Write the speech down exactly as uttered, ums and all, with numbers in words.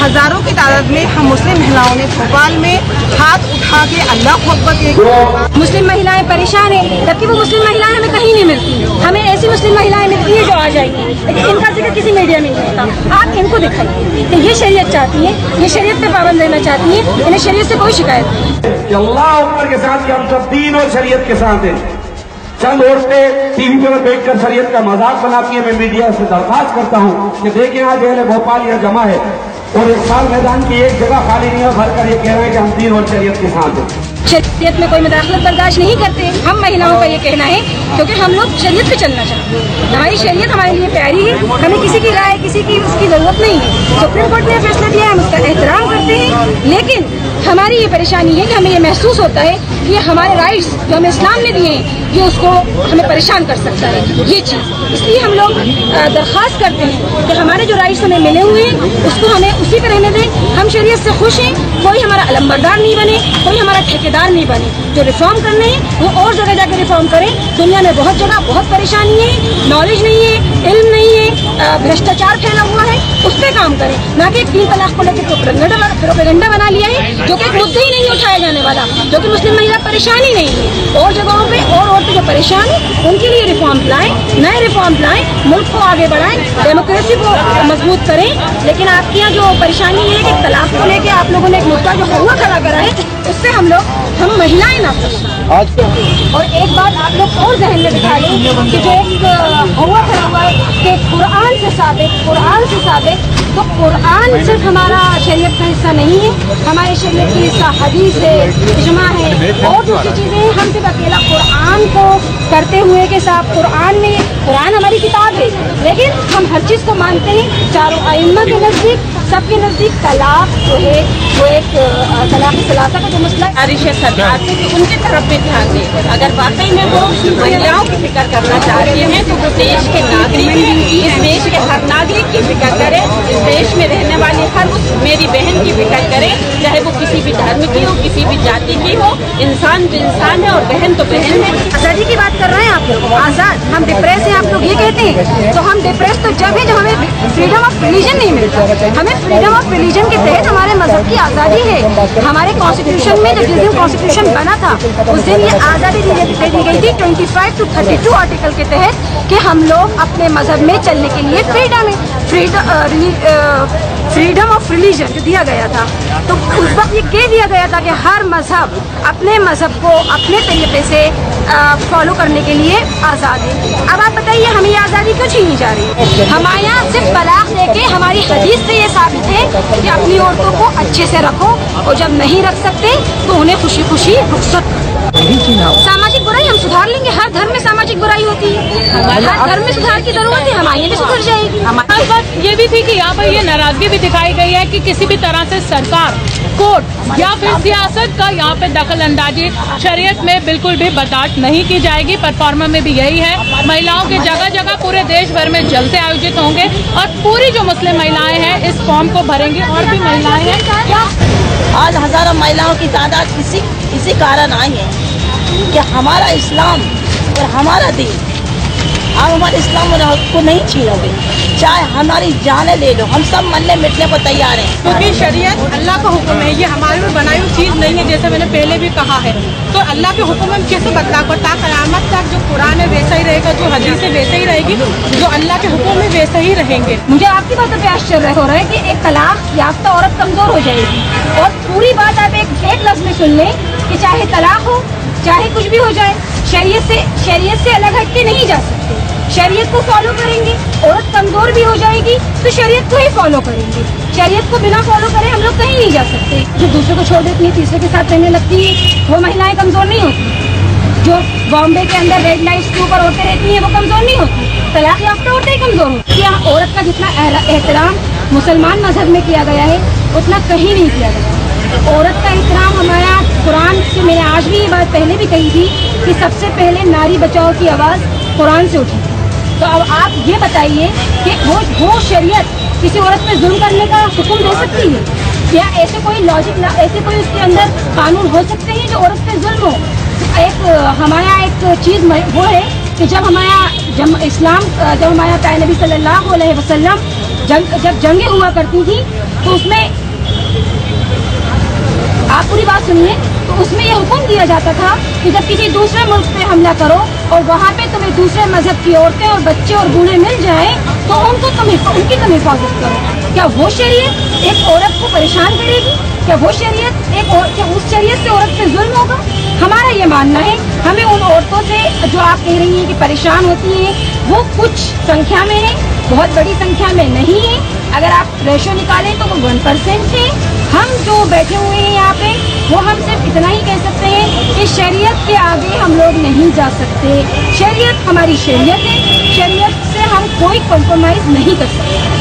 हजारों की तादाद में हम मुस्लिम महिलाओं ने भोपाल में हाथ उठा के अल्लाह अकबर के मुस्लिम महिलाएं परेशान है, जबकि वो मुस्लिम महिलाएं हमें कहीं नहीं मिलती। हमें ऐसी मुस्लिम महिलाएं मिलती है जो आ जाएंगी, लेकिन इनका जिक्र किसी मीडिया में नहीं होता। आप इनको दिखाइए कि ये शरीयत चाहती है, ये शरीयत पे पाबंद रहना चाहती है, इन्हें शरीयत से कोई शिकायत नहीं। अल्लाह अकबर के साथ हम सब दीन और शरीयत के साथ हैं। चंद औरतें टीवी पर बैठकर शरीयत का मजाक बनाती है। मैं मीडिया से दरख्वास्त करता हूँ कि देखें आज अहले भोपाल यहाँ जमा है और इस साल मैदान की एक जगह खाली नहीं है, भर कर ये कह रहे हैं कि हम दीन और शरीयत के साथ हैं। शरीयत में कोई मुदाखलत बर्दाश्त नहीं करते। हम महिलाओं का ये कहना है क्योंकि हम लोग शरीयत पे चलना चाहते हैं। हमारी शरीयत हमारे लिए प्यारी है, हमें किसी की राय, किसी की उसकी जरूरत नहीं है। सुप्रीम कोर्ट ने फैसला दिया है, हम उसका एहतराम करते हैं, लेकिन हमारी ये परेशानी है कि हमें ये महसूस होता है कि हमारे राइट्स जो हमें इस्लाम ने दिए हैं ये उसको हमें परेशान कर सकता है ये चीज़। इसलिए हम लोग दरख्वास्त करते हैं कि हमारे जो राइट्स हमें मिले हुए हैं उसको हमें उसी पर रहने दें। हम शरीयत से खुश हैं, कोई हमारा अलंबरदार नहीं बने, कोई हमारा ठेकेदार नहीं बने। जो रिफॉर्म करने हैं वो और जगह जाकर रिफॉर्म करें। दुनिया में बहुत जगह बहुत परेशानी है, नॉलेज नहीं है, इल्म नहीं है, भ्रष्टाचार फैला हुआ है, उस पर काम करें, ना कि तीन तलाक को लेकर प्रोपेगेंडा बना लिया है जो कि एक मुद्दा ही नहीं उठाया जाने वाला, जो कि मुस्लिम महिला परेशान ही नहीं है। और जगहों पे और औरतें जो परेशान है उनके लिए रिफॉर्म लाएं, नए रिफॉर्म लाएं, मुल्क को आगे बढ़ाएं, डेमोक्रेसी को मजबूत करें। लेकिन आपके यहाँ जो परेशानी है कि तलाक को लेकर आप लोगों ने एक मुद्दा जो हुआ खड़ा करा है, उससे हम लोग हम महिलाएं ना आज। और एक बात आप लोग और जहन में बिठा लें कि जो एक हुआ खड़ा हुआ है कि कुरान से साबित कुरान से साबित तो कुरान सिर्फ हमारा शरीयत का हिस्सा नहीं है, हमारे शरीयत की हिस्सा हदीस है, इजमा है और दूसरी चीज़ें हैं। हम सिर्फ अकेला कुरान को करते हुए कि साहब कुरान में कुरान हमारी किताब है, लेकिन हम हर चीज़ को मानते हैं। चारों अइम्मा के नज़दीक सबके नज़दीक तलाक जो है वो एक तलाक सलासा का जो मसला है सरकार से कि उनकी तरफ भी ध्यान दें। अगर वाकई में वो महिलाओं की फिक्र करना चाहती हैं तो वो देश के नागरिक इस देश के हर नागरिक की फिक्र करें, इस देश में रहने वाली हर उस मेरी बहन की फिक्र करें, चाहे वो किसी भी धर्म की हो, किसी भी जाति की हो। इंसान तो इंसान है और बहन तो बहन है। आज़ादी की बात कर रहे हैं आप लोग, आज़ाद हम डिप्रेस हैं, आप लोग ये कहते हैं। तो हम डिप्रेस तो जब है जब हमें फ्रीडम ऑफ रिलीजन नहीं मिलता। हमें फ्रीडम ऑफ रिलीजन के तहत हमारे मजहब की आज़ादी है। हमारे कॉन्स्टिट्यूशन में जब जिस दिन कॉन्स्टिट्यूशन बना था उस दिन ये आज़ादी दी दी गई थी पच्चीस टू बत्तीस आर्टिकल के तहत कि हम लोग अपने मजहब में चलने के लिए फ्रीडम है, फ्रीडम फ्रीडम ऑफ रिलीजन जो दिया गया था। तो उस वक्त ये कह दिया गया था कि हर मजहब अपने मजहब को अपने तरीके से फॉलो करने के लिए आज़ाद है। अब आप बताइए हमें ये आज़ादी क्यों छीनी जा रही है? हमारे यहाँ सिर्फ तलाक देके हमारी हदीस से ये साबित है कि अपनी औरतों को अच्छे से रखो और जब नहीं रख सकते तो उन्हें खुशी खुशी रुखसत। सामाजिक बुराई हम सुधार लेंगे, हर धर्म में सामाजिक बुराई होती है, हर धर्म में सुधार की जरूरत है, हमारे भी सुधर जाएगी। हमारी बात ये भी थी कि यहाँ पर ये नाराजगी भी दिखाई गई है कि किसी भी तरह से सरकार, कोर्ट या फिर सियासत का यहाँ पे दखल अंदाजी शरीयत में बिल्कुल भी बर्दाश्त नहीं की जाएगी। परफॉर्मा में भी यही है, महिलाओं के जगह जगह पूरे देश भर में जलसे आयोजित होंगे और पूरी जो मुस्लिम महिलाएं हैं इस फॉर्म को भरेंगी और भी महिलाएं हैं। क्या आज हजारों महिलाओं की तादाद इसी इसी कारण आई है कि हमारा इस्लाम और हमारा दीन, आप हमारे इस्लाम और हक को नहीं छीनोगे, चाहे हमारी जानें ले लो, हम सब मरने मिटने को तैयार हैं। क्योंकि शरीयत अल्लाह का हुक्म है, ये हमारे में बनाई हुई चीज़ नहीं है। जैसे मैंने पहले भी कहा है, तो अल्लाह के हुक्म में कैसे बदलाव को ता क़यामत तक जो कुरान है वैसा ही रहेगा, जो हदीस है वैसे ही रहेगी, जो अल्लाह के हुक्म में वैसे ही रहेंगे। मुझे आपकी बातों पे आश्चर्य हो रहा है कि एक तलाक याफ्ता औरत कमजोर हो जाएगी और पूरी बात आप एक एक लफ्ज़ में सुन लें कि चाहे तलाक हो चाहे कुछ भी हो जाए, शरीयत से शरीयत से अलग हट के नहीं जा सकते। शरीयत को फॉलो करेंगे, औरत कमजोर भी हो जाएगी तो शरीयत को ही फॉलो करेंगे। शरीयत को बिना फॉलो करे हम लोग कहीं नहीं जा सकते। जो दूसरे को छोड़ देती है, तीसरे के साथ रहने लगती है, वो महिलाएं कमजोर नहीं होती। जो बॉम्बे के अंदर रेड लाइट्स के ऊपर औरतें रहती हैं वो कमजोर नहीं होती। तलाक याफ्ता औरतें ही कमजोर होती। यहाँ औरत का जितना एहतराम मुसलमान मजहब में किया गया है उतना कहीं नहीं किया गया। औरत का एहतराम हमारा कुरान से, मैंने आज भी ये बात पहले भी कही थी कि सबसे पहले नारी बचाओ की आवाज़ कुरान से उठी। तो अब आप ये बताइए कि वो वो शरीयत किसी औरत पे जुल्म करने का हुक्म दे सकती है? या ऐसे कोई लॉजिक, ऐसे कोई उसके अंदर कानून हो सकते हैं जो औरत पे जुल्म हो? एक हमारा एक चीज़ वो है कि जब हमारा जब इस्लाम जब हमारा प्यारे नबी सल्लल्लाहु अलैहि वसल्लम जंग जब जंगें हुआ करती थी तो उसमें आप पूरी बात सुनिए, तो उसमें ये हुक्म दिया जाता था कि जब किसी दूसरे मुल्क पे हमला करो और वहाँ पे तुम्हें दूसरे मजहब की औरतें और बच्चे और बूढ़े मिल जाएं तो उनको तुम उनकी तुम हिफाजत करो। क्या वो शरीयत एक औरत को परेशान करेगी? क्या वो शरीयत एक और, क्या उस शरीयत से औरत पे जुल्म होगा? हमारा ये मानना है, हमें उन औरतों से जो आप कह रही हैं कि परेशान होती हैं, वो कुछ संख्या में है, बहुत बड़ी संख्या में नहीं है। अगर आप रेशो निकालें तो वो वन परसेंट है। हम जो बैठे हुए हैं यहाँ पे, वो हम सिर्फ इतना ही कह सकते हैं कि शरीयत के आगे हम लोग नहीं जा सकते। शरीयत हमारी शरीयत है, शरीयत से हम कोई कॉम्प्रोमाइज नहीं कर सकते।